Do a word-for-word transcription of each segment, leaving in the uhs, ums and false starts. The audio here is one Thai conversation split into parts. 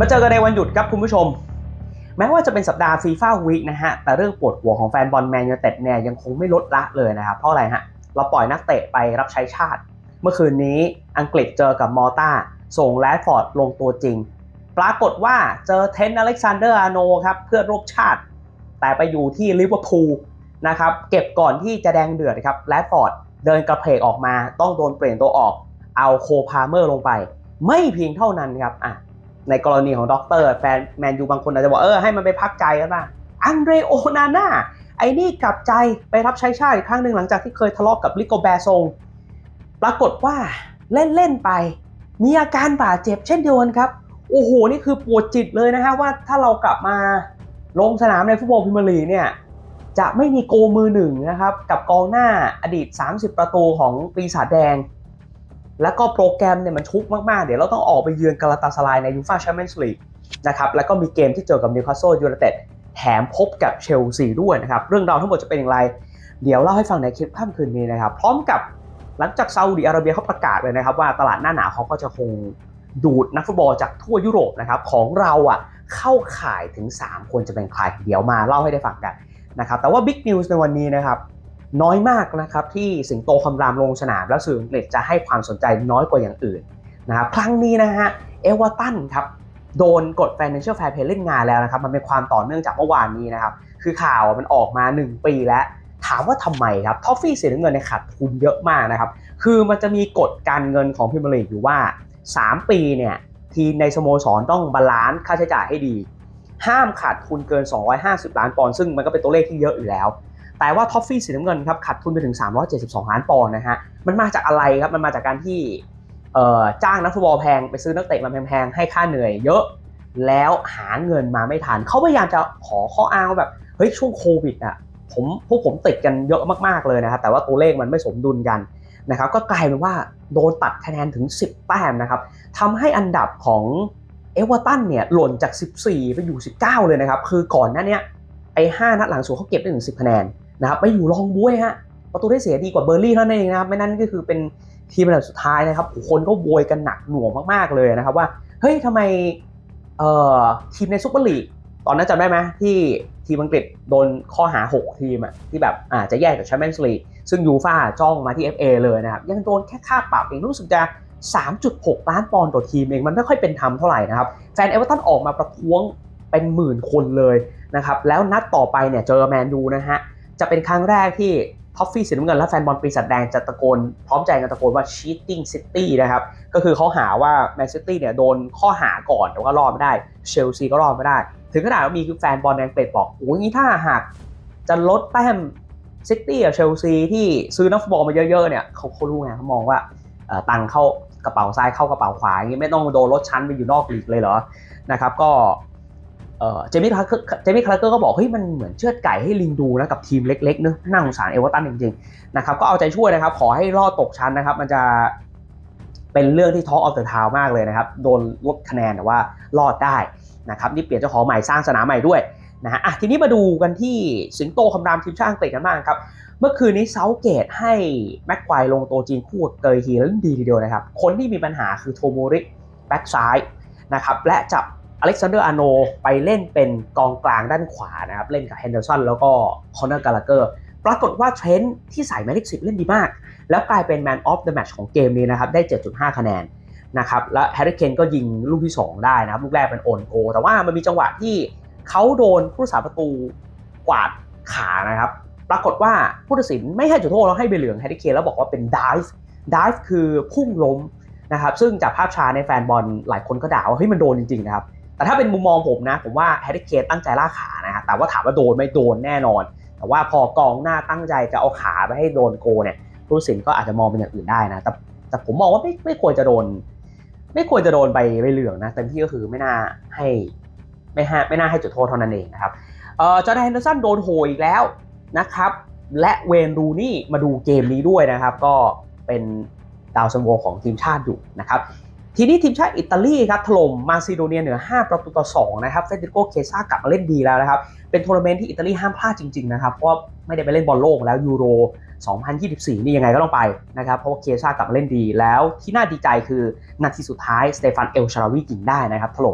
มาเจอกันในวันหยุดครับคุณผู้ชมแม้ว่าจะเป็นสัปดาห์ฟีฟ่าวีคนะฮะแต่เรื่องปวดหัวของแฟนบอลแมนยูไนเต็ดเนี่ยยังคงไม่ลดละเลยนะครับเพราะอะไรฮะเราปล่อยนักเตะไปรับใช้ชาติเมื่อคืนนี้อังกฤษเจอกับมอลตาส่งแรดฟอร์ดลงตัวจริงปรากฏว่าเจอเทนต์อเล็กซานเดอร์อาร์โนครับเพื่อนร่วมชาติแต่ไปอยู่ที่ลิเวอร์พูลนะครับเก็บก่อนที่จะแดงเดือดครับแรดฟอร์ดเดินกระเพกออกมาต้องโดนเปลี่ยนตัวออกเอาโคพาเมอร์ลงไปไม่เพียงเท่านั้นครับอ่ะในกรณีของด็อกเตอร์แฟนแมนยูบางคนอาจจะบอกเออให้มันไปพักใจกันบ้างอังเดรโอนาน่าไอ้นี่กลับใจไปรับใช้ชาติอีกครั้งหนึ่งหลังจากที่เคยทะเลาะ ก, กับลิโกแบร์ซงปรากฏว่าเล่นเล่นไปมีอาการบาดเจ็บเช่นเดียวกันครับโอ้โหนี่คือปวดจิตเลยนะฮะว่าถ้าเรากลับมาลงสนามในฟุตบอลพรีเมียร์ลีกเนี่ยจะไม่มีโกมือหนึ่งนะครับกับกองหน้าอดีตสามสิบประตูของปีศาจแดงแล้วก็โปรแกรมเนี่ยมันชุกมากๆเดี๋ยวเราต้องออกไปเยือนกาลาตาสารายในยูฟ่าแชมเปี้ยนส์ลีกนะครับแล้วก็มีเกมที่เจอกับนิวคาสเซิลยูไนเต็ดแถมพบกับเชลซีด้วยนะครับเรื่องราวทั้งหมดจะเป็นอย่างไรเดี๋ยวเล่าให้ฟังในคลิปค่ำคืนนี้นะครับพร้อมกับหลังจากซาอุดิอาระเบียเขาประกาศเลยนะครับว่าตลาดหน้าหนาวเขาก็จะคงดูดนักฟุตบอลจากทั่วยุโรปนะครับของเราอ่ะเข้าข่ายถึงสามคนจะเป็นใครเดี๋ยวมาเล่าให้ได้ฟังกันนะครับแต่ว่าบิ๊กนิวส์ในวันนี้นะครับน้อยมากนะครับที่สิงโตคำรามลงสนามแล้วสื่ออังกฤษจะให้ความสนใจน้อยกว่าอย่างอื่นนะครับครั้งนี้นะฮะเอเวอร์ตันครับโดนกฎ Financial Fair Play เล่นงานแล้วนะครับมันเป็นความต่อเนื่องจากเมื่อวานนี้นะครับคือข่าวมันออกมาหนึ่งปีแล้วถามว่าทำไมครับทอฟฟี่สีน้ำเงินในขาดทุนเยอะมากนะครับคือมันจะมีกฎการเงินของพรีเมียร์ลีกอยู่ว่าสามปีเนี่ยทีมในสโมสรต้องบาลานซ์ค่าใช้จ่ายให้ดีห้ามขาดทุนเกินสองร้อยห้าสิบล้านปอนด์ซึ่งมันก็เป็นตัวเลขที่เยอะอยู่แล้วแต่ว่าท็อฟฟี่สีน้ำเงินครับขาดทุนไปถึงสามร้อยเจ็ดสิบสองล้านปอนด์นะฮะมันมาจากอะไรครับมันมาจากการที่เอ่อจ้างนักฟุตบอลแพงไปซื้อนักเตะมาแพงๆให้ค่าเหนื่อยเยอะแล้วหาเงินมาไม่ทันเขาพยายามจะขอข้ออ้างแบบเฮ้ยช่วงโควิดอ่ะผมพวกผมติดกันเยอะมากๆเลยนะครับแต่ว่าตัวเลขมันไม่สมดุลกันนะครับก็กลายเป็นว่าโดนตัดคะแนนถึงสิบแต้มนะครับทำให้อันดับของเอเวอร์ตันเนี่ยหล่นจากสิบสี่ไปอยู่สิบเก้าเลยนะครับคือก่อนหน้านี้ไอ้ห้านัดหลังสุดเขาเก็บได้ถึงสิบคะแนนนะครับไปอยู่รองบ้วยฮะประตูได้เสียดีกว่าเบอร์ลี่เท่านั้นเองนะครับไม่นั้นก็คือเป็นทีมอันดับสุดท้ายนะครับคนก็โวยกันหนักหน่วงมากๆเลยนะครับว่าเฮ้ยทำไมเอ่อทีมในซุปเปอร์ลีกตอนนั้นจำได้ไหมที่ทีมอังกฤษโดนข้อหาหกทีมอ่ะที่แบบอาจจะแยกจากแชมเปี้ยนส์ลีกซึ่งยูฟ่าจ้องมาที่ เอฟ เอ เลยนะครับยังโดนแค่ค่าปรับเองรู้สึกจะ สามจุดหก ล้านปอนด์ต่อทีมเองมันไม่ค่อยเป็นธรรมเท่าไหร่นะครับแฟนเอเวอร์ตันออกมาประท้วงเป็นหมื่นคนเลยนะครับแล้วนัดต่อไปเนี่ยเจอแมนยูนะฮะจะเป็นครั้งแรกที่ท็อฟฟี่สีน้ำเงินและแฟนบอลปีศาจแดงจะตะโกนพร้อมใจกันตะโกนว่า cheating city นะครับก็คือเขาหาว่าแมนซิตี้เนี่ยโดนข้อหาก่อนแต่ก็รอดไม่ได้เชลซีก็รอดไม่ได้ถึงขนาดว่ามีคือแฟนบอลแดงเปรตบอกโอ้ยงี้ถ้าหากจะลดแต้มซิตี้กับเชลซีที่ซื้อนักฟุตบอลมาเยอะๆเนี่ยเขาเขารู้ไงเขามองว่าตังเข้ากระเป๋าซ้ายเข้ากระเป๋าขวาอย่างงี้ไม่ต้องโดนลดชั้นไปอยู่นอกลีกเลยเหรอนะครับก็เจมี่คลาร์เจมี่คลาร์เกอร์ก็บอกเฮ้ยมันเหมือนเชือดไก่ให้ลิงดูนะกับทีมเล็กๆเนอะน่าสงสารเอเวอร์ตันจริงๆนะครับก็เอาใจช่วยนะครับขอให้รอดตกชั้นนะครับมันจะเป็นเรื่องที่ท้อออฟเดอะทาวน์มากเลยนะครับโดนลดคะแนนแต่ว่ารอดได้นะครับนี่เปลี่ยนเจ้าของใหม่สร้างสนามใหม่ด้วยนะฮะอ่ะทีนี้มาดูกันที่สิงโตคำรามทีมชาติอังกฤษกันบ้างครับเมื่อคืนนี้เซาเกตให้แม็กควายลงตัวจีนคู่กับเกยฮีแล้วดีทีเดียวนะครับคนที่มีปัญหาคือโทโมริแบ็กซ้ายนะครับและจับอเล็กซานเดอร์อาร์โนไปเล่นเป็นกองกลางด้านขวานะครับเล่นกับเฮนเดอร์สันแล้วก็คอนเนอร์กาลาเกอร์ปรากฏว่าเทรนท์ที่ใส่หมายเลขสิบเล่นดีมากแล้วกลายเป็นแมนออฟเดอะแมตช์ของเกมนี้นะครับได้ เจ็ดจุดห้า คะแนนนะครับและแฮร์รี่เคนก็ยิงลูกที่สองได้นะครับลูกแรกเป็นโอนโกแต่ว่ามันมีจังหวะที่เขาโดนผู้รักษาประตูกวาดขานะครับปรากฏว่าผู้ตัดสินไม่ให้จุดโทษแล้วให้ใบเหลืองแฮร์รี่เคนแล้วบอกว่าเป็นไดฟ์ไดฟ์คือพุ่งล้มนะครับซึ่งจากภาพช้าในแฟนบอลหลายคนก็ด่าว่าเฮ้ยมันโดนจริงๆนะครับแต่ถ้าเป็นมุมมองผมนะผมว่าแฮร์รี่เคนตั้งใจลากขานะฮะแต่ว่าถามว่าโดนไม่โดนแน่นอนแต่ว่าพอกองหน้าตั้งใจจะเอาขาไปให้โดนโกเนี่ยผู้ตัดสินก็อาจจะมองเป็นอย่างอื่นได้นะแต่แต่ผมมองว่าไม่ไม่ควรจะโดนไม่ควรจะโดนใบใบเหลืองนะเต็มที่ก็คือไม่น่าให้ไม่ให้ไม่น่าให้จุดโทษเท่านั้นเองนะครับเอ่อจอร์แดน เฮนเดอร์สันโดนโหอีกแล้วนะครับและเวนรูนี่มาดูเกมนี้ด้วยนะครับก็เป็นดาวซันโวของทีมชาติอยู่นะครับทีนี้ทีมชาติอิตาลีครับถล่มมาซิโดเนียเหนือห้าประตูต่อสองนะครับเฟเดริโกเคซ่ากลับมาเล่นดีแล้วนะครับเป็นทัวร์นาเมนต์ที่อิตาลีห้ามพลาดจริงๆนะครับเพราะไม่ได้ไปเล่นบอลโลกแล้วยูโรสองพันยี่สิบสี่นี่ยังไงก็ต้องไปนะครับเพราะว่าเคซ่ากลับมาเล่นดีแล้วที่น่าดีใจคือนาทีสุดท้ายสเตฟานเอลชาราวียิงได้นะครับถล่ม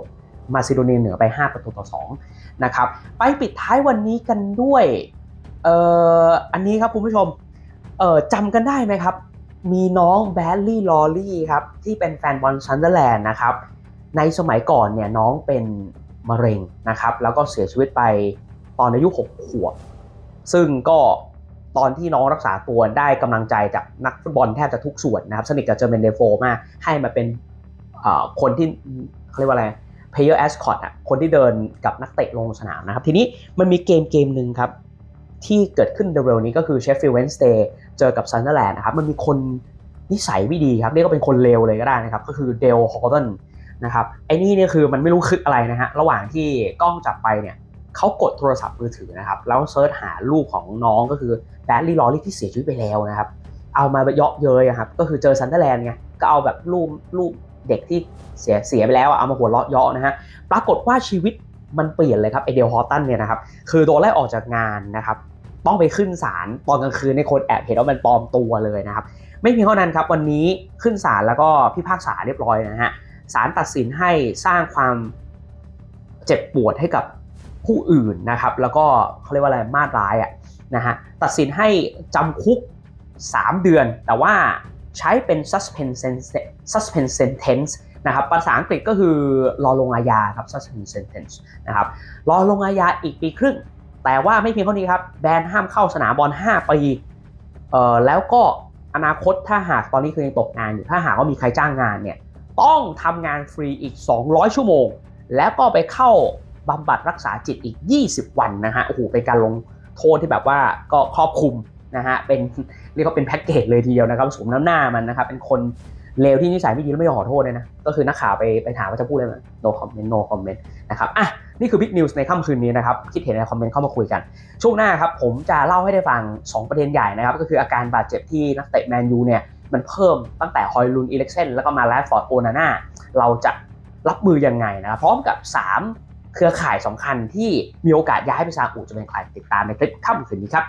มาซิโดเนียเหนือไปห้าประตูต่อสองนะครับไปปิดท้ายวันนี้กันด้วยเอ่ออันนี้ครับคุณผู้ชมเอ่อจำกันได้ไหมครับมีน้องแบดลี่ลอรี่ครับที่เป็นแฟนบอลซันเดอร์แลนด์นะครับในสมัยก่อนเนี่ยน้องเป็นมะเร็งนะครับแล้วก็เสียชีวิตไปตอนอายุหกขวบซึ่งก็ตอนที่น้องรักษาตัวได้กำลังใจจากนักฟุตบอลแทบจะทุกส่วนนะครับสนิทกับเจอร์เมนเดโฟมากให้มาเป็นคนที่เขาเรียกว่าอะไร player escort อ่ะคนที่เดินกับนักเตะลงสนามนะครับทีนี้มันมีเกมเกมหนึ่งครับที่เกิดขึ้นเร็วๆนี้ก็คือ Sheffield Wednesday เจอกับ Sunderland นะครับมันมีคนนิสัยไม่ดีครับเรียกว่าเป็นคนเลวเลยก็ได้นะครับก็คือเดลฮอร์ตันนะครับไอ้นี่เนี่ยคือมันไม่รู้คืออะไรนะฮะระหว่างที่กล้องจับไปเนี่ยเขากดโทรศัพท์มือถือนะครับแล้วเซิร์ชหารูปของน้องก็คือแบดลี่ลอรี่ที่เสียชีวิตไปแล้วนะครับเอามาเยาะเย้ยครับก็คือเจอ Sunderland ไงก็เอาแบบรูปรูปเด็กที่เสียเสียไปแล้วเอามาหัวเราะเยาะนะฮะปรากฏว่าชีวิตมันเปลี่ยนเลยครับไอเดลฮอร์ตันเนี่ยนะครับคือโดนไล่ออกจากงานนะครับต้องไปขึ้นศาลตอนกลางคืนในคนแอบเห็นว่ามันปลอมตัวเลยนะครับไม่เพียงเท่านั้นครับวันนี้ขึ้นศาลแล้วก็พิพากษาเรียบร้อยนะฮะศาลตัดสินให้สร้างความเจ็บปวดให้กับผู้อื่นนะครับแล้วก็เขาเรียกว่าอะไรมาตร้ายอ่ะนะฮะตัดสินให้จำคุกสามเดือนแต่ว่าใช้เป็น suspend suspend sentence นะครับภาษาอังกฤษก็คือรอลงอาญาครับ suspend sentence นะครับรอลงอาญาอีกปีครึ่งแต่ว่าไม่เพียงเท่านี้ครับแบนห้ามเข้าสนามบอลห้าปีเอ่อแล้วก็อนาคตถ้าหากตอนนี้คือยังตกงานอยู่ถ้าหากว่ามีใครจ้างงานเนี่ยต้องทำงานฟรีอีกสองร้อยชั่วโมงแล้วก็ไปเข้าบำบัดรักษาจิตอีกยี่สิบวันนะฮะโอ้โหเป็นการลงโทษที่แบบว่าก็ครอบคลุมนะฮะเป็นเรียกว่าเป็นแพ็กเกจเลยทีเดียวนะครับสมน้ำหน้ามันนะครับเป็นคนเลวที่นิสัยไม่ดีแล้วไม่ยอมขอโทษเลยนะก็คือนักข่าวไปไปถามว่าจะพูดอะไรมั้ย no comment no comment นะครับอ่ะนี่คือ Big News ในค่ำคืนนี้นะครับคิดเห็นในคอมเมนต์เข้ามาคุยกันช่วงหน้าครับผมจะเล่าให้ได้ฟังสองประเด็นใหญ่นะครับก็คืออาการบาดเจ็บที่นักเตะแมนยูเนี่ยมันเพิ่มตั้งแต่ฮอยลุนอีเล็กเซนแล้วก็มาแรดฟอร์ดโอนาน่าเราจะรับมือยังไงนะครับพร้อมกับสามเครือข่ายสำคัญที่มีโอกาสย้ายไปซาอุจะเป็นใครติดตามในคลิปค่ำคืนนี้ครับ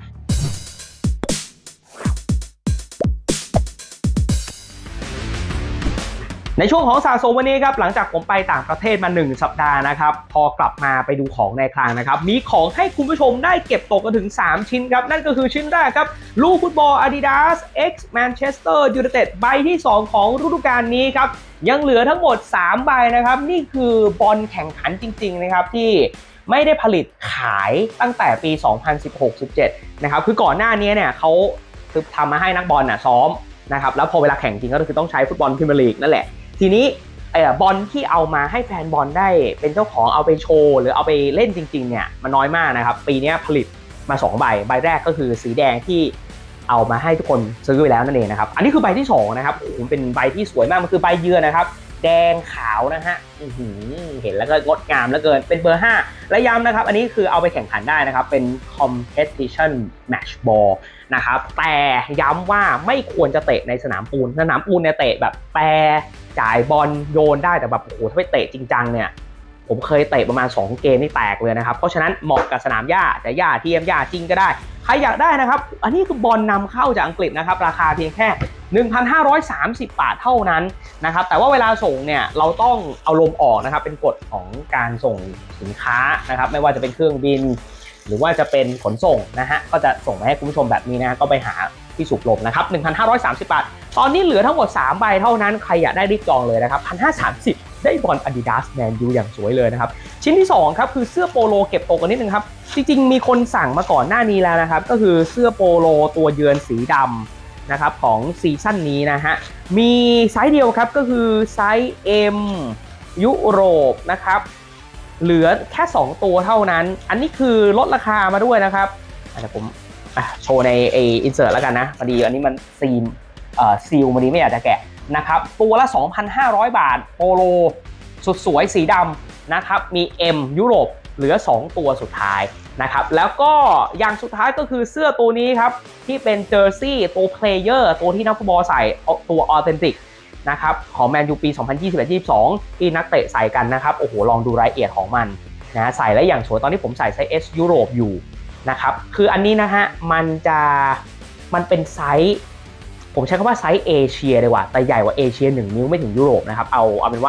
ในช่วงของสะสมวันนี้ครับหลังจากผมไปต่างประเทศมาหนึ่งสัปดาห์นะครับพอกลับมาไปดูของในคลังนะครับมีของให้คุณผู้ชมได้เก็บตกกันถึงสามชิ้นครับนั่นก็คือชิ้นแรกครับลูกฟุตบอล Adidas X Manchester United ใบที่สองของฤดูกาลนี้ครับยังเหลือทั้งหมดสามใบนะครับนี่คือบอลแข่งขันจริงๆนะครับที่ไม่ได้ผลิตขายตั้งแต่ปี สองพันสิบหก สิบเจ็ด นะครับคือก่อนหน้านี้เนี่ยเขาคือทำมาให้นักบอลน่ะซ้อมนะครับแล้วพอเวลาแข่งจริงก็คือต้องใช้ฟุตบอลพรีเมียร์ลีกนั่นแหละทีนี้ไอ้บอลที่เอามาให้แฟนบอลได้เป็นเจ้าของเอาไปโชว์หรือเอาไปเล่นจริงๆเนี่ยมันน้อยมากนะครับปีนี้ผลิตมาสองใบใบแรกก็คือสีแดงที่เอามาให้ทุกคนซื้อไปแล้วนั่นเองนะครับอันนี้คือใบที่สองนะครับผมเป็นใบที่สวยมากมันคือใบเยือนนะครับแดงขาวนะฮะเห็นแล้วก็งดงามเหลือเกินเป็นเบอร์ห้าและย้ำนะครับอันนี้คือเอาไปแข่งขันได้นะครับเป็น competition match ball นะครับแต่ย้ำว่าไม่ควรจะเตะในสนามปูนสนามปูนเนี่ยเตะแบบแปรจ่ายบอลโยนได้แต่แบบโอ้โหถ้าไปเตะจริงจังเนี่ยผมเคยเตะประมาณสองเกมนี่แตกเลยนะครับเพราะฉะนั้นเหมาะกับสนามหญ้าแต่หญ้าเทียมหญ้าจริงก็ได้ใครอยากได้นะครับอันนี้คือบอลนำเข้าจากอังกฤษนะครับราคาเพียงแค่ หนึ่งพันห้าร้อยสามสิบ บาทเท่านั้นนะครับแต่ว่าเวลาส่งเนี่ยเราต้องเอาลมออกนะครับเป็นกฎของการส่งสินค้านะครับไม่ว่าจะเป็นเครื่องบินหรือว่าจะเป็นขนส่งนะฮะก็จะส่งมาให้คุณผู้ชมแบบนี้นะก็ไปหาที่สูบลมนะครับ หนึ่งพันห้าร้อยสามสิบ บาทตอนนี้เหลือทั้งหมดสามใบเท่านั้นใครอยากได้รีบจองเลยนะครับ หนึ่งพันห้าร้อยสามสิบ ได้บอล Adidas Man U อย่างสวยเลยนะครับชิ้นที่สองครับคือเสื้อโปโลเก็บตกกันนิดนึงครับจริงๆมีคนสั่งมาก่อนหน้านี้แล้วนะครับก็คือเสื้อโปโลตัวเยือนสีดำนะครับของซีซั่นนี้นะฮะมีไซส์เดียวครับก็คือไซส์ M ยุโรปนะครับเหลือแค่สองตัวเท่านั้นอันนี้คือลดราคามาด้วยนะครับเดี๋ยวผมโชว์ในไออินเสิร์ตแล้วกันนะพอดีอันนี้มันซีมเอ่อซีลวันนี้ไม่อยากจะแกะนะครับตัวละ สองพันห้าร้อย บาทโปโลสุดสวยสีดำนะครับมี M ยุโรปเหลือสองตัวสุดท้ายนะครับแล้วก็อย่างสุดท้ายก็คือเสื้อตัวนี้ครับที่เป็นเจอร์ซี่ตัวเพลเยอร์ตัวที่นักฟุตบอลใส่ตัวออเทนติกนะครับของแมนยูปี สองพันยี่สิบเอ็ด ยี่สิบสอง ที่นักเตะใส่กันนะครับโอ้โหลองดูรายละเอียดของมันนะใส่แล้วอย่างสวยตอนนี้ผมใส่ไซส์ S ยุโรปอยู่นะครับคืออันนี้นะฮะมันจะมันเป็นไซส์ผมใช้คำว่าไซส์เอเชียดีกว่าแต่ใหญ่กว่าเอเชียหนึ่งนิ้วไม่ถึงยุโรปนะครับเอาเอาเป็นว่าใคร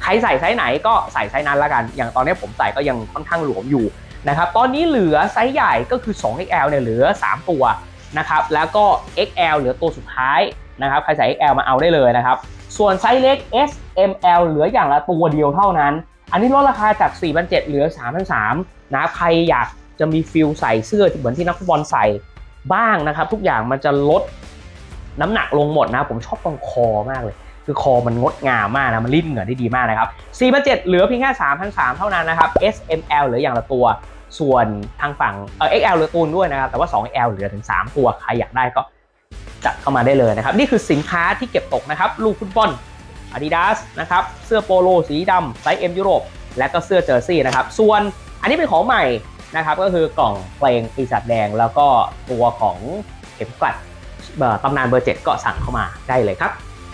รใส่ไซส์ไหนก็ใส่ไซส์นั้นละกันอย่างตอนนี้ผมใส่ก็ยังค่อนข้างหลวมอยู่นะครับตอนนี้เหลือไซส์ใหญ่ก็คือ สอง เอ็กซ์ แอล เนี่ยเหลือสามตัวนะครับแล้วก็ เอ็กซ์ แอล เหลือตัวสุดท้ายนะครับใครใส่ เอ็กซ์ แอล มาเอาได้เลยนะครับส่วนไซส์เล็ก เอส เอ็ม แอล เหลืออย่างละตัวเดียวเท่านั้นอันนี้ลดราคาจาก สี่พันเจ็ดร้อย เหลือ สามพันสามร้อย นะใครอยากจะมีฟิลใส่เสื้อเหมือนที่นักฟุตบอลใส่บ้างนะครับทุกอย่างมันจะลดน้ำหนักลงหมดนะผมชอบตรงคอมากเลยคือคอมันงดงามมากนะมันรีดเหงื่อได้ดีมากนะครับ สี่พันเจ็ดร้อย เหลือเพียงแค่ สามพันสามร้อย เท่านั้นนะครับ เอส เอ็ม แอล เหลืออย่างละตัวส่วนทางฝั่งเอ่อ เอ็กซ์ แอล เหลือตูนด้วยนะครับแต่ว่า สอง เอ็กซ์ แอล เหลือถึงสามตัวใครอยากได้ก็จัดเข้ามาได้เลยนะครับนี่คือสินค้าที่เก็บตกนะครับลูกฟุตบอล Adidas นะครับเสื้อโปโลสีดำไซส์ M ยุโรปและก็เสื้อเจอร์ซี่นะครับส่วนอันนี้เป็นของใหม่นะครับก็คือกล่องเพลงปีศาจแดงแล้วก็ตัวของเข็มกลัดตำนานเบอร์เจ็ดก็สั่งเข้ามาได้เลยครับ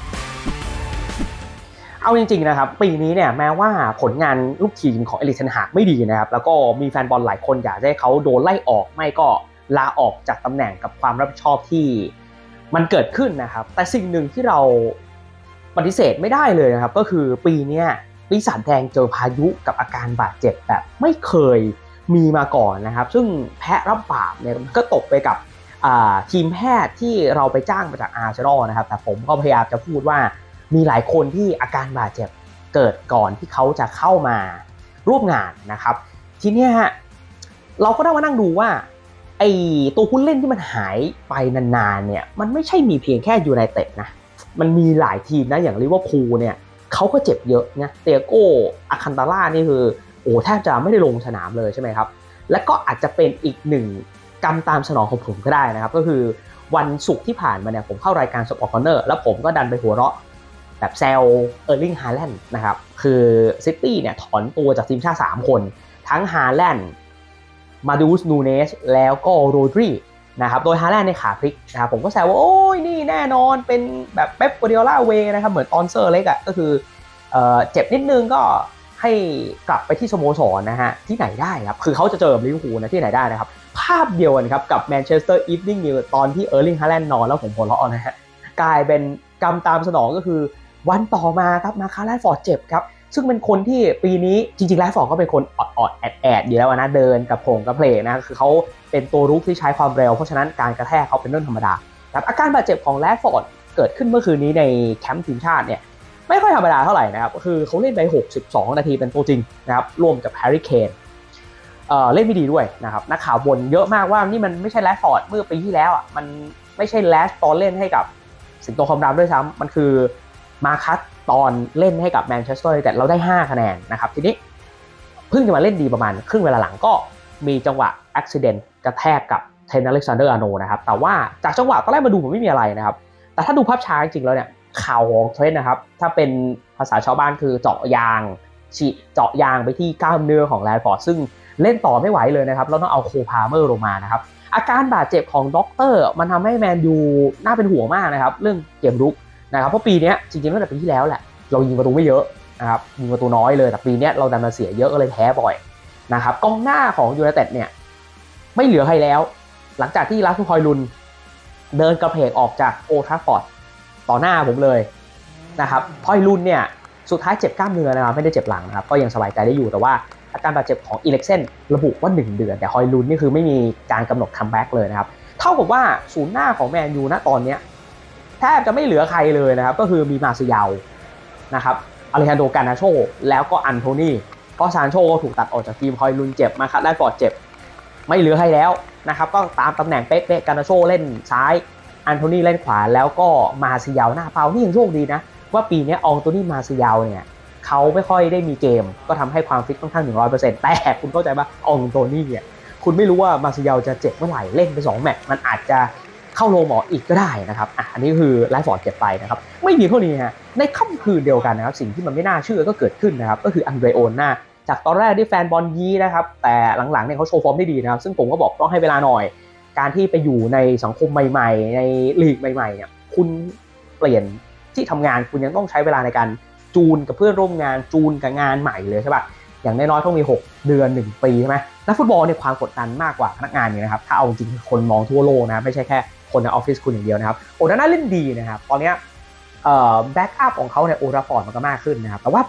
เอาจริงๆนะครับปีนี้เนี่ยแม้ว่าผลงานลูกทีมของเอริกเทนฮากไม่ดีนะครับแล้วก็มีแฟนบอลหลายคนอยากให้เขาโดนไล่ออกไม่ก็ลาออกจากตำแหน่งกับความรับผิดชอบที่มันเกิดขึ้นนะครับแต่สิ่งหนึ่งที่เราปฏิเสธไม่ได้เลยนะครับก็คือปีนี้ปีศาจแดงเจอพายุกับอาการบาดเจ็บแบบไม่เคยมีมาก่อนนะครับซึ่งแพ้รับบาปเนี่ยก็ตกไปกับทีมแพทย์ที่เราไปจ้างมาจากอาร์เซนอลนะครับแต่ผมก็พยายามจะพูดว่ามีหลายคนที่อาการบาดเจ็บเกิดก่อนที่เขาจะเข้ามาร่วมงานนะครับทีนี้ฮะเราก็ต้องมานั่งดูว่าไอ้ตัวผู้เล่นที่มันหายไปนานๆเนี่ยมันไม่ใช่มีเพียงแค่ยูไนเต็ดนะมันมีหลายทีมนะอย่างลิเวอร์พูลเนี่ยเขาก็เจ็บเยอะนะเตียโก้อาคันตาล่านี่คือโอ้แทบจะไม่ได้ลงสนามเลยใช่ไหมครับและก็อาจจะเป็นอีกหนึ่งกรรมตามสนองของผมก็ได้นะครับก็คือวันศุกร์ที่ผ่านมาเนี่ยผมเข้ารายการสปอร์ตคอร์เนอร์แล้วผมก็ดันไปหัวเราะแบบแซวเออร์ลิงฮาแลนด์นะครับคือซิตี้เนี่ยถอนตัวจากทีมชาติสามคนทั้งฮาแลนด์มาดูสนูเนสแล้วก็โรดรินะครับโดยฮาแลนด์ในขาพลิกนะครับผมก็แซวว่าโอ้ยนี่แน่นอนเป็นแบบเป๊ป กัวร์ดิโอลาเวย์นะครับเหมือนตอนเซอร์เล็กอ่ะก็คือเอ่อเจ็บนิดนึงก็ให้กลับไปที่สโมสรนะฮะที่ไหนได้ครับคือเขาจะเจอลิเวอร์พูลนะที่ไหนได้นะครับภาพเดียวกันครับกับแมนเชสเตอร์อีฟนิ่งนิวตอนที่เออร์ลิงฮาแลนด์นอนแล้วผมหัวเราะนะฮะกลายเป็นกรรมตามสนองก็คือวันต่อมาครับมาคาร์แลนฟอร์ดเจ็บครับซึ่งเป็นคนที่ปีนี้จริงๆแรดฟอร์ดก็เป็นคนออดออดแอดแอดอยู่แล้วนะเดินกับโผงกับเพลงนะคือเขาเป็นตัวรุกที่ใช้ความเร็วเพราะฉะนั้นการกระแทกเขาเป็นเรื่องธรรมดาครับอาการบาดเจ็บของแรดฟอร์ดเกิดขึ้นเมื่อคืนนี้ในแคมป์ทีมชาติเนี่ยไม่ค่อยธรรมดาเท่าไหร่นะครับคือเขาเล่นไปหกสิบสองนาทีเป็นตัวจริงนะครับร่วมกับแฮร์รี่เคนเอ่อเล่นไม่ดีด้วยนะครับนักข่าวบ่นเยอะมากว่านี่มันไม่ใช่แรดฟอร์ดเมื่อปีที่แล้วอ่ะมันไม่ใช่แรดตอนเล่นให้กับสิงโตคำรามด้วยซ้ำมันคือมาคัสตอนเล่นให้กับแมนเชสเตอร์แต่เราได้ห้าคะแนนนะครับทีนี้เพิ่งจะมาเล่นดีประมาณครึ่งเวลาหลังก็มีจังหวะอุบัติเหตุกระแทกกับเทรนต์อเล็กซานเดอร์อาร์โนลด์นะครับแต่ว่าจากจังหวะตอนแรกมาดูผมไม่มีอะไรนะครับแต่ถ้าดูภาพช้าจริงๆแล้วเนี่ยเข่าของเทรนต์นะครับถ้าเป็นภาษาชาวบ้านคือเจาะยางฉีดเจาะยางไปที่กล้ามเนื้อของแรดฟอร์ดซึ่งเล่นต่อไม่ไหวเลยนะครับแล้วต้องเอาโคพาเมอร์ลงมานะครับอาการบาดเจ็บของด็อกเตอร์มันทำให้แมนยูน่าเป็นห่วงมากนะครับเรื่องเกมรุกนะครับเพราะปีนี้จริงๆตั้งแต่ปีที่แล้วแหละเรายิงประตูไม่เยอะนะครับยิงประตูน้อยเลยแต่ปีนี้เราดันมาเสียเยอะก็เลยแพ้บ่อยนะครับกองหน้าของยูไนเต็ดเนี่ยไม่เหลือใครแล้วหลังจากที่ลาสซูฮอยลุนเดินกระเพกออกจากโอลด์แทราฟฟอร์ดต่อหน้าผมเลยนะครับฮอยลุนเนี่ยสุดท้ายเจ็บกล้ามเนื้อนะครับไม่ได้เจ็บหลังนะครับก็ยังสบายใจได้อยู่แต่ว่าอาการบาดเจ็บของอีเล็กเซนระบุว่าหนึ่งเดือนแต่ฮอยลุนนี่คือไม่มีการกำหนดคัมแบ็กเลยนะครับเท่ากับว่าศูนย์หน้าของแมนยูณตอนนี้แทบจะไม่เหลือใครเลยนะครับก็คือมีมาซิยาวนะครับอเลฮันโด กานาโชแล้วก็อันโทนีเพราะซานโชก็ถูกตัดออกจากทีมฮอยลุนเจ็บมาคัดแรดฟอร์ดเจ็บไม่เหลือใครแล้วนะครับก็ตามตำแหน่งเป๊ะๆกานาโชเล่นซ้ายอันโทนีเล่นขวาแล้วก็มาซิยาวหน้าเป้านี่ยังโชคดีนะว่าปีนี้อองโตนี่มาซิยาวเนี่ยเขาไม่ค่อยได้มีเกมก็ทำให้ความฟิตค่อนข้าง หนึ่งร้อยเปอร์เซ็นต์ แต่คุณเข้าใจป่ะอองโตนี่เนี่ยคุณไม่รู้ว่ามาซิยาวจะเจ็บเมื่อไหร่เล่นไปสองแมตช์มันอาจจะเข้าโรงหมออีกก็ได้นะครับอ่ะอันนี้คือแรดฟอร์ดเจ็บไปนะครับไม่มีเท่านี้ฮะในค่ำคืนเดียวกันนะครับสิ่งที่มันไม่น่าเชื่อก็เกิดขึ้นนะครับก็คืออันเดรโอน่าจากตอนแรกที่แฟนบอลยี้นะครับแต่หลังๆเนี่ยเขาโชว์ฟอร์มได้ดีนะครับซึ่งผมก็บอกต้องให้เวลาหน่อยการที่ไปอยู่ในสังคมใหม่ๆในลีกใหม่ๆเนี่ยคุณเปลี่ยนที่ทำงานคุณยังต้องใช้เวลาในการจูนกับเพื่อนร่วมงานจูนกับงานใหม่เลยใช่ป่ะอย่างน้อยๆต้องมีหกเดือนหนึ่งปีใช่ไหมนักฟุตบอลเนี่ยความกดดันมากกว่าพนักงานเนี่ยนะครับถ้าเอาจริงคนมองทั่วโลกนะไม่ใช่แค่คนในออฟฟิศคุณอย่างเดียวนะครับโอ้น่าเล่นดีนะครับตอนนี้เอ่อแบ็กอัพของเขาเนี่ยโอราฟอร์ดมันก็มากขึ้นนะครับแต่ว่า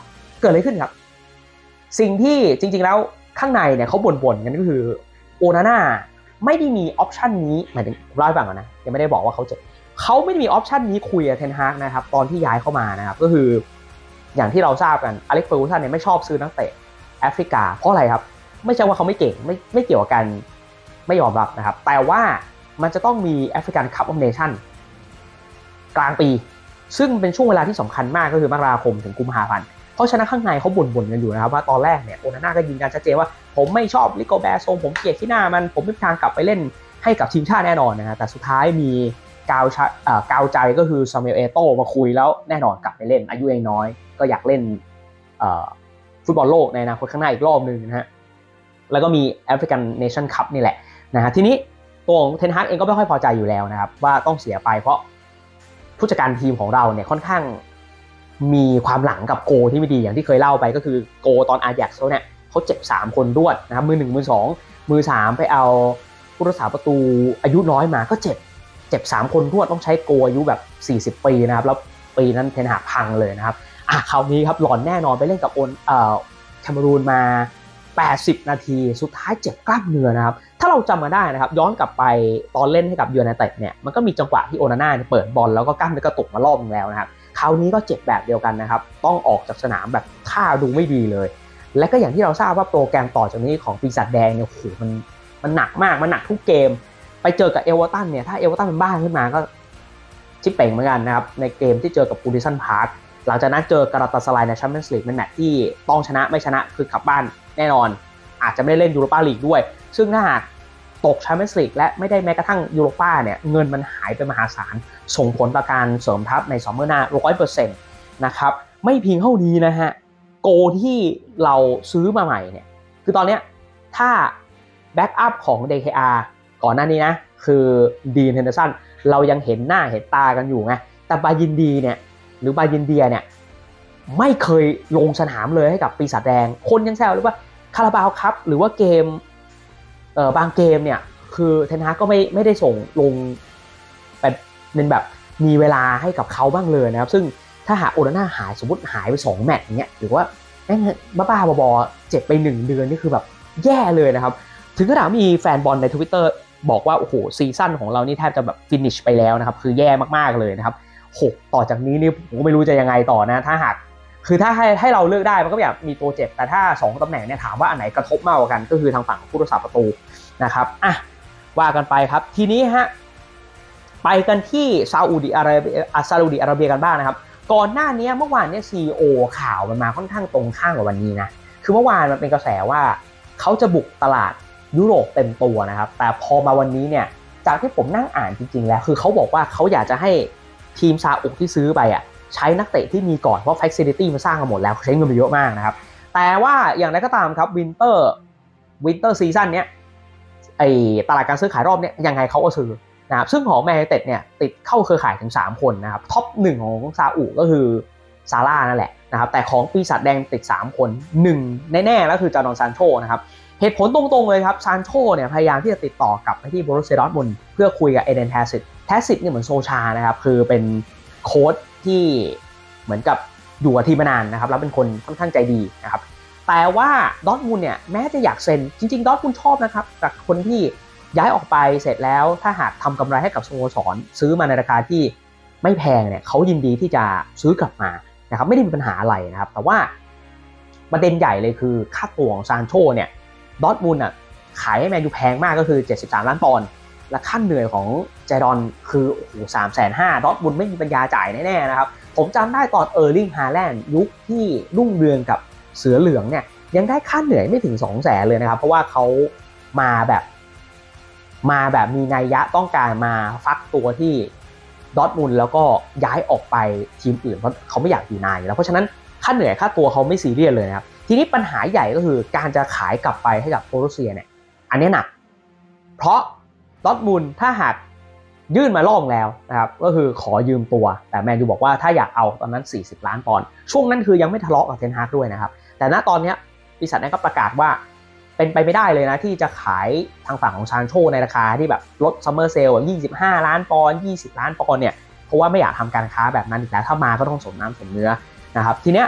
กิดอะไรขึ้นครับสิ่งที่จริงๆแล้วข้างในเนี่ยเขาบ่นๆกันก็คือโอนาน่าไม่ได้มีออปชันนี้หมายถึงเล่าให้ฟังก่อนนะยังไม่ได้บอกว่าเขาจะเขาไม่ได้มีออปชันนี้คุยกับเทนฮากนะครับตอนที่ย้ายเข้ามานะครับก็คืออย่างที่เราทราบกันอเล็กซ์ เฟอร์กูสันเนี่ยไม่ชอบซื้อนักเตะแอฟริกาเพราะอะไรครับไม่ใช่ว่าเขาไม่เก่งไม่ไม่เกี่ยวกับการไม่ยอมรับนะครับแต่ว่ามันจะต้องมีแอฟริกันคัพออฟเนชั่นกลางปีซึ่งเป็นช่วงเวลาที่สำคัญมากก็คือมกราคมถึงกุมภาพันธ์เพราะฉะนั้นข้างในเขาบ่นๆกันอยู่นะครับว่าตอนแรกเนี่ยโอนาน่าก็ยืนยันชัดเจนว่าผมไม่ชอบลิโกแบร์โซผมเกลียดที่หน้ามันผมไม่มีทางกลับไปเล่นให้กับทีมชาติแน่นอนนะฮะแต่สุดท้ายมีกาวชเอ่อกาวใจก็คือซามูเอล เอโต้มาคุยแล้วแน่นอนกลับไปเล่นอายุยังน้อยก็อยากเล่นเอ่อฟุตบอลโลกในอนาคตข้างหน้าอีกรอบนึงนะฮะแล้วก็มีแอฟริกันเนชั่นคัพนี่แหละนะฮะทีนี้ตัวของเทนฮากเองก็ไม่ค่อยพอใจอยู่แล้วนะครับว่าต้องเสียไปเพราะผู้จัดการทีมของเราเนี่ยค่อนข้างมีความหลังกับโกที่ไม่ดีอย่างที่เคยเล่าไปก็คือโกตอนอาแย็กซ์เนี่ยเขาเจ็บสามคนรวดนะครับมือหนึ่งมือสองมือสามไปเอาผู้รักษาประตูอายุน้อยมาก็เจ็บเจ็บสามคนรวดต้องใช้โกอายุแบบสี่สิบปีนะครับแล้วปีนั้นเทนฮากพังเลยนะครับอ่ะคราวนี้ครับหลอนแน่นอนไปเล่นกับโอนเอ่อแคเมรูนมาแปดสิบนาทีสุดท้ายเจ็บกล้ามเนื้อนะครับถ้าเราจำมาได้นะครับย้อนกลับไปตอนเล่นให้กับยูไนเต็ดเนี่ยมันก็มีจังหวะที่โอนาน่าเปิดบอลแล้วก็กล้ามเนื้อกระตุกมารอบนึงแล้วนะครับคราวนี้ก็เจ็บแบบเดียวกันนะครับต้องออกจากสนามแบบท่าดูไม่ดีเลยและก็อย่างที่เราทราบว่าโปรแกรมต่อจากนี้ของปีศาจแดงเนี่ยโหมันมันหนักมากมันหนักทุกเกมไปเจอกับเอเวอร์ตันเนี่ยถ้าเอเวอร์ตันเป็นบ้าขึ้นมาก็ชิปเป่งเหมือนกันนะครับในเกมที่เจอกับกูดิสันพาร์คหลังจากนั้นเจอกาลาตาสารายในแชมเปี้ยนส์ลีกเป็นแมตช์ที่ต้องชนะไม่ชนะคือกลับบ้านแน่นอนอาจจะไม่ได้เล่นยูโรปาลีกด้วยซึ่งถ้าหากตกแชมเปี้ยนส์ลีกและไม่ได้แม้กระทั่งยูโรปาเนี่ยเงินมันหายไปมหาศาลส่งผลต่อการเสริมทัพในซัมเมอร์หน้า ร้อยเปอร์เซ็นต์ นะครับไม่เพียงเท่านี้นะฮะโกที่เราซื้อมาใหม่เนี่ยคือตอนนี้ถ้าแบ็กอัพของ ดี เค อาร์ ก่อนหน้านี้นะคือดีนเฮนเดอร์สันเรายังเห็นหน้าเห็นตากันอยู่ไงแต่บายินดีเนี่ยหรือบายินเดียเนี่ยไม่เคยลงสนามเลยให้กับปีศาจแดงคนยังแซวเลยว่าคาราบาวคัพหรือว่าเกมเอ่อบางเกมเนี่ยคือเทนฮากก็ไม่ไม่ได้ส่งลงเป็นแบบมีเวลาให้กับเขาบ้างเลยนะครับซึ่งถ้าหากโอนาน่าหายสมมติหายไปสองแมตช์อย่างเงี้ยหรือว่าแม่งบ้าๆบอๆเจ็บไปหนึ่งเดือนนี่คือแบบแย่เลยนะครับถึงขนาดมีแฟนบอลใน Twitter บอกว่าโอ้โหซีซั่นของเรานี่แทบจะแบบฟินิชไปแล้วนะครับคือแย่มากๆเลยนะครับหกต่อจากนี้นี่ผมก็ไม่รู้จะยังไงต่อนะถ้าหากคือถ้าให้ให้เราเลือกได้มันก็อยากมีตัวเจ็บแต่ถ้าสองตำแหน่งเนี่ยถามว่าอันไหนกระทบมากกว่ากันก็คือทางฝั่งผู้รักษาประตูนะครับอ่ะว่ากันไปครับทีนี้ฮะไปกันที่ซาอุดิอาระเบียซาอุดิอาระเบียกันบ้างนะครับก่อนหน้านี้เมื่อวานเนี่ย ซี อี โอ ข่าวมันมาค่อนข้างตรงข้ามกับวันนี้นะคือเมื่อวานมันเป็นกระแสว่าเขาจะบุกตลาดยุโรปเต็มตัวนะครับแต่พอมาวันนี้เนี่ยจากที่ผมนั่งอ่านจริงๆแล้วคือเขาบอกว่าเขาอยากจะให้ทีมซาอุที่ซื้อไปอ่ะใช้นักเตะที่มีก่อนเพราะ facility มันสร้างกันหมดแล้วใช้เงินไปเยอะมากนะครับแต่ว่าอย่างไรก็ตามครับวินเตอร์วินเตอร์ซีซั่นเนี้ยไอตลาดการซื้อขายรอบเนี้ยยังไงเขาก็ซื้อนะครับซึ่งของแมนยูไนเต็ดเนี่ยติดเข้าเครือข่ายถึงสามคนนะครับท็อปหนึ่งของซาอุก็คือซาร่านั่นแหละนะครับแต่ของปีศาจแดงติดสามคนหนึ่งแน่ๆแล้วคือจาร์ดอนซานโชนะครับเหตุผลตรงๆเลยครับซานโชเนี่ยพยายามที่จะติดต่อกลับไปที่โบรุสเซียดอร์ทมุนด์เพื่อคุยกับเอเดนแทซิตแทซิตเนี่ยเหมือนโซชานะครับคือเป็นโค้ชที่เหมือนกับอยู่กับทีมมานานนะครับแล้วเป็นคนค่อนข้างใจดีนะครับแต่ว่าดอร์ทมุนด์เนี่ยแม้จะอยากเซ็นจริงๆดอร์ทมุนด์ชอบนะครับจากคนที่ย้ายออกไปเสร็จแล้วถ้าหากทำกำไรให้กับสโมสรซื้อมาในราคาที่ไม่แพงเนี่ยเขายินดีที่จะซื้อกลับมานะครับไม่ได้มีปัญหาอะไรนะครับแต่ว่าประเด็นใหญ่เลยคือค่าตัวของซานโชเนี่ยดอร์ทมุนด์อ่ะขายให้แมนยูแพงมากก็คือเจ็ดสิบสามล้านปอนด์และค่าเหนื่อยของเจดอนคือโอ้โห สามแสนห้าหมื่น ดอร์ทมุนด์ไม่มีปัญญาจ่ายแน่ๆนะครับผมจำได้ตอนเออร์ลิงฮาแลนด์ยุคที่รุ่งเรืองกับเสือเหลืองเนี่ยยังได้ค่าเหนื่อยไม่ถึง สองแสน เลยนะครับเพราะว่าเขามาแบบมาแบบมีนัยยะต้องการมาฟักตัวที่ดอร์ทมุนด์แล้วก็ย้ายออกไปทีมอื่นเพราะเขาไม่อยากอยู่นานแล้วเพราะฉะนั้นค่าเหนื่อยค่าตัวเขาไม่ซีเรียสเลยนะครับทีนี้ปัญหาใหญ่ก็คือการจะขายกลับไปให้กับโบรุสเซียเนี่ยอันนี้หนักเพราะดอร์ทมุนด์ถ้าหากยื่นมาล่องแล้วนะครับก็คือขอยืมตัวแต่แมนยูบอกว่าถ้าอยากเอาตอนนั้นสี่สิบล้านปอนด์ช่วงนั้นคือยังไม่ทะเลาะกับเทนฮากด้วยนะครับแต่ณตอนนี้ปีศาจแดงก็ประกาศว่าเป็นไปไม่ได้เลยนะที่จะขายทางฝั่งของซานโชในราคาที่แบบลดซัมเมอร์เซลล์ยี่สิบห้าล้านปอนด์ยี่สิบล้านปอนด์เนี่ยเพราะว่าไม่อยากทำการค้าแบบนั้นอีกแล้วถ้ามาก็ต้องสมน้ำสมเนื้อนะครับทีเนี้ย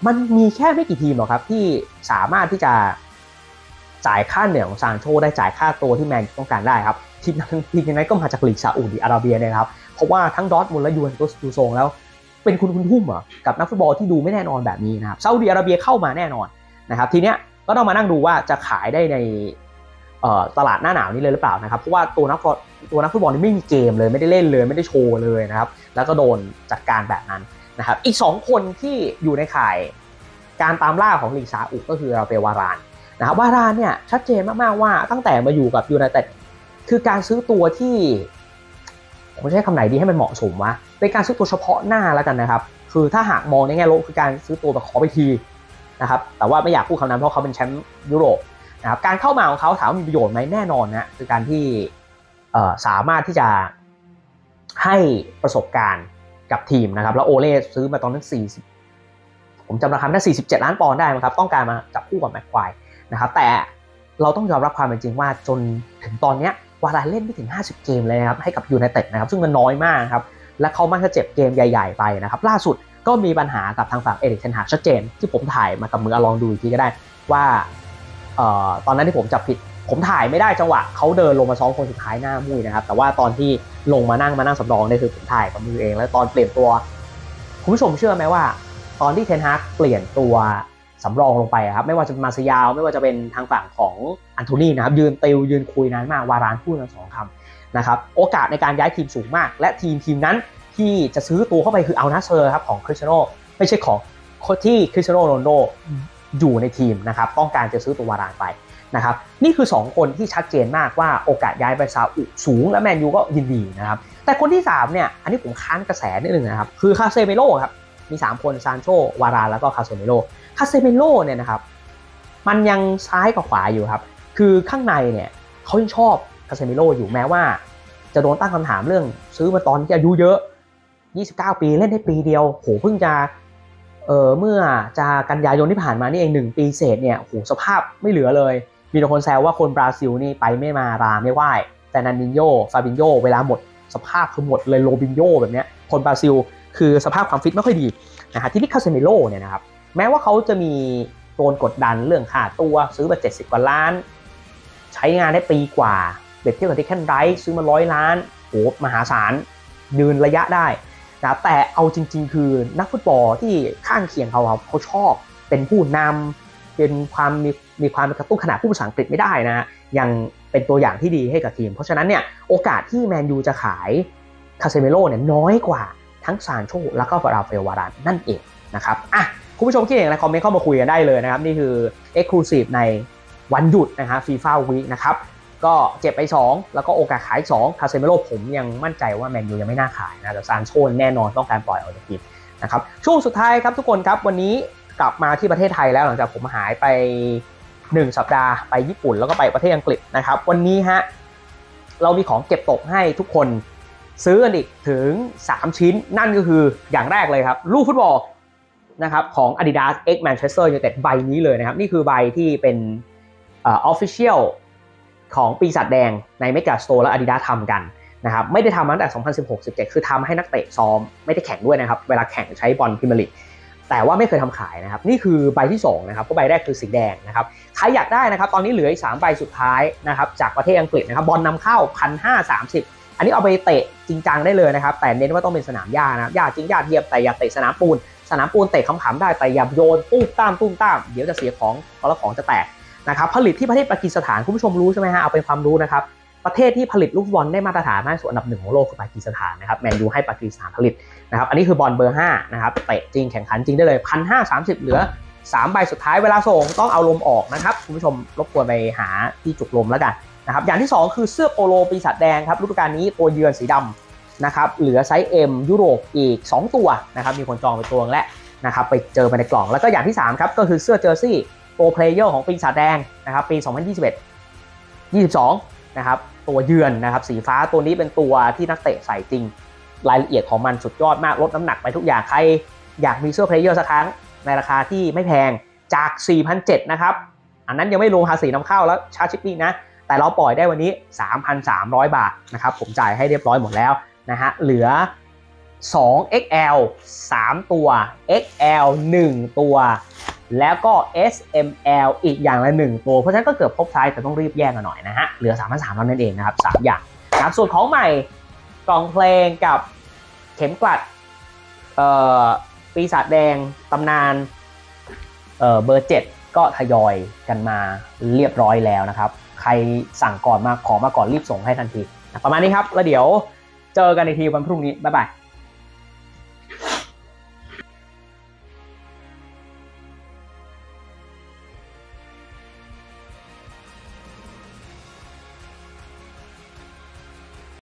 มันมีแค่ไม่กี่ทีมหรอกครับที่สามารถที่จะจ่ายค่าเหนื่อยของซานโชได้จ่ายค่าตัวที่แมนต้องการได้ครับทีมนั้นทีมยังไงก็มาจากลีกซาอุดิอาระเบียเนี่ยครับเพราะว่าทั้งดอร์ทมุนด์และยูเวนตุสดูทรงแล้วเป็นคุณคุณทุ่มเหรอกับนักฟุตบอลที่ดูไม่แน่นอนแบบนี้นะครับซาอุดิอาระเบียเข้ามาแน่นอนนะครับทีเนี้ยก็ต้องมานั่งดูว่าจะขายได้ในตลาดหน้าหนาวนี้เลยหรือเปล่านะครับเพราะว่าตัวนักตัวนักฟุตบอลนี่ไม่มีเกมเลยไม่ได้เล่นเลยไม่ได้โชว์เลยนะครับแล้วก็โดนจัดการแบบนั้นนะครับอีกสองคนที่อยู่ในข่ายการตามล่าของลีกซาอุก็คือราเฟลวารานนะครับวารานเนี่ยชัดเจนมากๆว่าตั้งแต่มาอยู่กับยูไนเต็ดคือการซื้อตัวที่ผมใช้คำไหนดีให้มันเหมาะสมวะเป็นการซื้อตัวเฉพาะหน้าแล้วกันนะครับคือถ้าหากมองในแง่ลบคือการซื้อตัวแบบขอไปทีนะครับแต่ว่าไม่อยากพูดคำนั้นเพราะเขาเป็นแชมป์ยุโรปนะครับการเข้ามาของเขาถามว่ามีประโยชน์ไหมแน่นอนนะคือการที่สามารถที่จะให้ประสบการณ์กับทีมนะครับแล้วโอเล่ซื้อมาตอนนั้นสี่สิบผมจำราคาได้สี่สิบเจ็ดล้านปอนด์ได้ครับต้องการมาจับคู่กับแม็กควายนะครับแต่เราต้องยอมรับความเป็นจริงว่าจนถึงตอนนี้วารานเล่นไม่ถึงห้าสิบเกมเลยนะครับให้กับยูไนเต็ดนะครับซึ่งมันน้อยมากครับและเขามักจะเจ็บเกมใหญ่ๆไปนะครับล่าสุดก็มีปัญหากับทางฝั่งเอริกเทนฮากชัดเจนที่ผมถ่ายมากับมือลองดูอีกทีก็ได้ว่าเอ่อตอนนั้นที่ผมจับผิดผมถ่ายไม่ได้จังหวะเขาเดินลงมาซ้อมคนสุดท้ายหน้ามุ้ยนะครับแต่ว่าตอนที่ลงมานั่งมานั่งสำรองเนี่ยคือผมถ่ายกับมือเองแล้วตอนเปลี่ยนตัวคุณผู้ชมเชื่อไหมว่าตอนที่เทนฮากเปลี่ยนตัวสำรองลงไปครับไม่ว่าจะเป็นมาซิยาวไม่ว่าจะเป็นทางฝั่งของอันโทนีนะครับยืนติวยืนคุยนานมากวารานพูดกันสองคำนะครับโอกาสในการย้ายทีมสูงมากและทีมทีมนั้นที่จะซื้อตัวเข้าไปคืออัลนาเซอร์ครับของคริสเตียโนไม่ใช่ของที่คริสเตียโนโรนัลโดอยู่ในทีมนะครับต้องการจะซื้อตัววารานไปนะครับนี่คือสองคนที่ชัดเจนมากว่าโอกาสย้ายไปซาอุสูงและแมนยูก็ยินดีนะครับแต่คนที่สามเนี่ยอันนี้ผมค้านกระแสนิดนึงนะครับคือคาเซเมโร่ครับมีสามคนซานโชวารานแล้วก็คาเซเมโร่คาเซเมโร่เนี่ยนะครับมันยังซ้ายกับขวาอยู่ครับคือข้างในเนี่ยเขายังชอบคาเซเมโร่อยู่แม้ว่าจะโดนตั้งคำถามเรื่องซื้อมาตอนที่อายุเยอะยี่สิบเก้าปีเล่นได้ปีเดียวโหเพิ่งจะเอ่อเมื่อจะกันยายนที่ผ่านมานี่เองหนึ่งปีเศษเนี่ยโหสภาพไม่เหลือเลยมีคนแซวว่าคนบราซิลนี่ไปไม่มาราไม่ไหวแต่นันดินโญ่ฟาบินโญ่เวลาหมดสภาพคือหมดเลยโรบินโญ่แบบเนี้ยคนบราซิลคือสภาพความฟิตไม่ค่อยดีนะฮะที่นี่คาเซเมโร่เนี่ยนะครับแม้ว่าเขาจะมีโดนกดดันเรื่องค่าตัวซื้อมาเจ็ดสิบกว่าล้านใช้งานได้ปีกว่าเบ็ดเทียบกับที่แค่ไรซ์ซื้อมาร้อยล้านโหมหาศาลยืนระยะได้นะแต่เอาจริงๆคือนักฟุตบอลที่ข้างเคียงเขาเขาชอบเป็นผู้นำเป็นความมีมีความกระตุ้นขนาดผู้ภาษาอังกฤษไม่ได้นะยังเป็นตัวอย่างที่ดีให้กับทีมเพราะฉะนั้นเนี่ยโอกาสที่แมนยูจะขายคาเซเมโร่เนี่ยน้อยกว่าทั้งซานโชแล้วก็ราฟาเอลวารานนั่นเองนะครับอ่ะคุณผู้ชมคิดเห็นอะไรคอมเมนต์เข้ามาคุยกันได้เลยนะครับนี่คือ Exclusive ในวันหยุดนะฮะ FIFA Week นะครับก็เจ็บไปสองแล้วก็โอกาสขายสองคาเซเมโร่ผมยังมั่นใจว่าแมนยูยังไม่น่าขายนะแต่ซานโชแน่นอนต้องการปล่อยออกจากทีมนะครับช่วงสุดท้ายครับทุกคนครับวันนี้กลับมาที่ประเทศไทยแล้วหลังจากผมหายไปหนึ่งสัปดาห์ไปญี่ปุ่นแล้วก็ไปประเทศอังกฤษนะครับวันนี้ฮะเรามีของเก็บตกให้ทุกคนซื้อกันอีกถึงสามชิ้นนั่นก็คืออย่างแรกเลยครับลูกฟุตบอลนะครับของ Adidas X Manchester United ใบนี้เลยนะครับนี่คือใบที่เป็นเอ่อ Official ของปีศาจแดงใน Mega Store และ Adidas ทำกันนะครับไม่ได้ทำมาตั้งแต่สองพันสิบหก สิบเจ็ดคือทำให้นักเตะซ้อมไม่ได้แข่งด้วยนะครับเวลาแข่งใช้บอลพรีเมียร์ลีกแต่ว่าไม่เคยทำขายนะครับนี่คือใบที่สองนะครับเพราะใบแรกคือสีแดงนะครับใครอยากได้นะครับตอนนี้เหลืออีกสามใบสุดท้ายนะครับจากประเทศอังกฤษนะครับบอลนำเข้า หนึ่งพันห้าร้อยสามสิบ อันนี้เอาไปเตะจริงจังได้เลยนะครับแต่เน้นว่าต้องเป็นสนามหญ้านะหญ้าจริงหญ้าเทียบแต่อย่าเตะสนามปูนสนามปูนเตะขำๆได้แต่อย่าโยนตุ้มต้ามตุ้มต้ามเดี๋ยวจะเสียของเพราะของจะแตกนะครับผลิตที่ประเทศปากีสถานคุณผู้ชมรู้ใช่ไหมฮะเอาเป็นความรู้นะครับประเทศที่ผลิตลูกบอลได้มาตรฐานมากสุดอันดับหนึ่งของโลกคือปากีสถานนะครับแมนยูให้ปากีสถานผลิตนะครับอันนี้คือบอลเบอร์ห้านะครับเตะจริงแข่งขันจริงได้เลย หนึ่งพันห้าร้อยสามสิบ เหลือสามใบสุดท้ายเวลาส่งต้องเอาลมออกนะครับคุณผู้ชมรบกวนไปหาที่จุกลมแล้วกันนะครับอย่างที่สองคือเสื้อโปโลปีศาจแดงครับฤดูกาลนี้ตัวเยือนสีดำนะครับเหลือไซส์ M ยุโรปอีกสองตัวนะครับมีคนจองไปตัวนึงแล้วนะครับไปเจอมาในกล่องแล้วก็อย่างที่สามครับก็คือเสื้อเจอร์ซี่โปรเพลเยอร์ของปีศาจแดงนะครับปีสองพันยี่สิบเอ็ด ยี่สิบสองนะครับตัวเยือนนะครับสีฟ้าตัวนี้เป็นตัวที่นักเตะใส่จริงรายละเอียดของมันสุดยอดมากลดน้ำหนักไปทุกอย่างใครอยากมีเสื้อเพลเยอร์สักครั้งในราคาที่ไม่แพงจาก สี่พันเจ็ดร้อย นะครับอันนั้นยังไม่รวมภาษีนำเข้าแล้วชาร์จชิปปิ้งนะแต่เราปล่อยได้วันนี้ สามพันสามร้อย บาทนะครับผมจ่ายให้เรียบร้อยหมดแล้วนะฮะเหลือสอง เอ็กซ์ แอล สามตัว เอ็กซ์ แอล หนึ่งตัวแล้วก็ เอส เอ็ม แอล อีกอย่างละหนึ่งตัวเพราะฉะนั้นก็เกือบครบไซส์แต่ต้องรีบแย่งกันหน่อยนะฮะเหลือ สามพันสามร้อย เท่านั้นเองนะครับสามอย่างนะครับส่วนของใหม่กล่องเพลงกับเข็มกลัดเอ่อปีศาจแดงตำนานเอ่อเบอร์เจ็ดก็ทยอยกันมาเรียบร้อยแล้วนะครับใครสั่งก่อนมาขอมาก่อนรีบส่งให้ทันทีประมาณนี้ครับแล้วเดี๋ยวเจอกันในทีวันพรุ่งนี้บ๊ายบาย